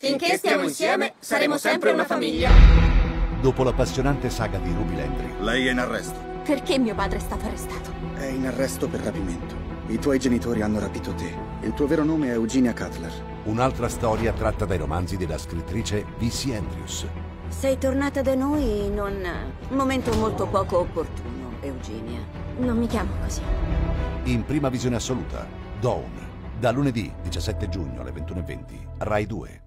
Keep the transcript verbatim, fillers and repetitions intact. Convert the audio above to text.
Finché stiamo insieme, saremo sempre una famiglia. Dopo l'appassionante saga di Ruby Landry. Lei è in arresto. Perché mio padre è stato arrestato? È in arresto per rapimento. I tuoi genitori hanno rapito te. Il tuo vero nome è Eugenia Cutler. Un'altra storia tratta dai romanzi della scrittrice V C Andrews. Sei tornata da noi in un momento molto poco opportuno, Eugenia. Non mi chiamo così. In prima visione assoluta, Dawn. Da lunedì diciassette giugno alle ventuno e venti, Rai due.